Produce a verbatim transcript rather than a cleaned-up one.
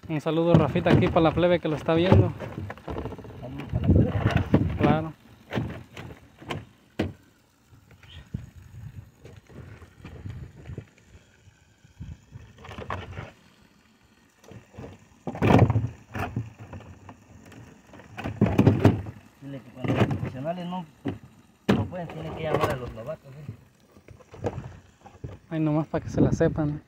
Un saludo, Rafita, aquí para la plebe que lo está viendo. Vamos para la plebe. Claro. Dile que cuando los profesionales no, no pueden, tienen que llamar a los novatos. ¿eh? Ahí nomás para que se la sepan.